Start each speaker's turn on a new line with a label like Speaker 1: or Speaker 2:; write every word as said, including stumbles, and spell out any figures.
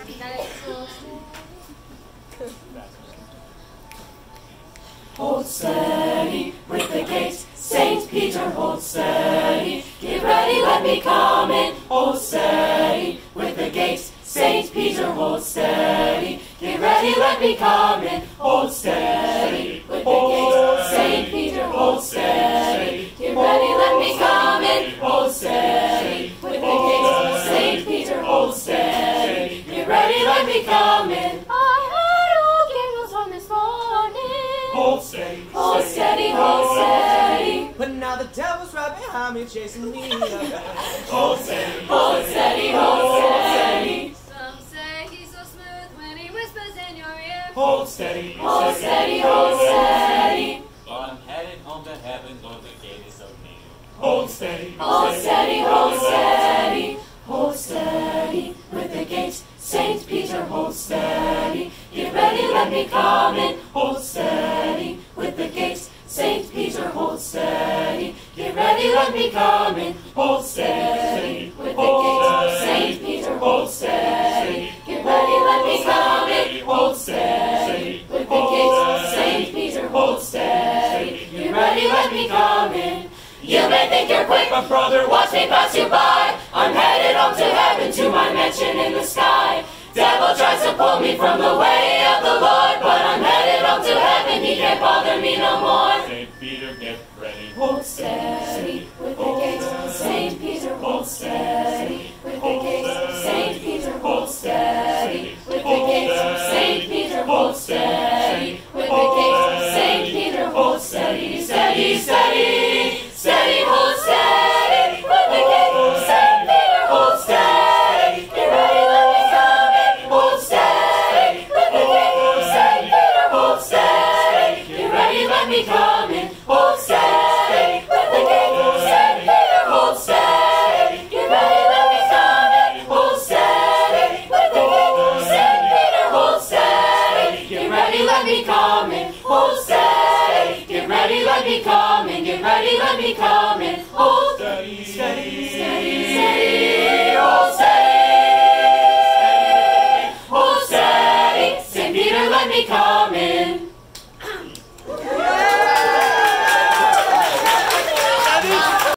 Speaker 1: Hold steady with the gate, Saint Peter, hold steady. Get ready, let me come in. Hold steady with the gate, Saint Peter, hold steady. Get ready, let me come in. Hold steady with the gate, Saint Peter, hold steady. Get ready, let me come in. Hold steady with the gate, Saint Peter, hold steady. Get ready, let me come in.
Speaker 2: Hold steady,
Speaker 1: hold steady, hold steady.
Speaker 3: But now the devil's right behind me, chasing me.
Speaker 2: Hold steady,
Speaker 1: hold steady, hold steady.
Speaker 4: Some say he's so smooth when he whispers in your ear.
Speaker 2: Hold steady,
Speaker 1: hold steady, hold steady.
Speaker 5: But I'm headed home to heaven, Lord, the gate is so near.
Speaker 2: Hold steady,
Speaker 1: hold steady, hold steady. Hold steady with the gate, Saint Peter, hold steady. Get ready, let me come in. Hold steady with the gate, Saint Peter, hold steady. Get ready, let me come in. Hold steady with the gate, Saint Peter, hold steady. Get ready, let me come in. Hold steady with the gate, Saint Peter, hold steady. Get ready, let me come in. You may think you're quick, but brother, watch me pass you by. I'm headed home to heaven, to my mansion in the sky. Devil tries to pull me from the way of the Lord, but I'm headed home to heaven, he can't bother me no more.
Speaker 2: Saint Peter, get ready.
Speaker 1: Hold steady with the gate, Saint Peter, hold steady. With the gate, Saint Peter, hold steady. With the gate, Saint Peter, hold steady. With the gate, Saint Peter, hold steady. Steady, steady, steady, hold steady. With the gate, Saint Peter, hold steady. Get ready, let me come in. Hold steady. With the gate, Saint Peter, hold steady. Get ready, let me come in. Hold steady. With the gate, Saint Peter, hold steady. Get ready, let me come in. Hold steady. With the gate, Saint Peter, hold steady. Get ready, let me come in. Hold steady. Get ready, let me come in. Get ready, let me come in. Hold
Speaker 2: steady, steady.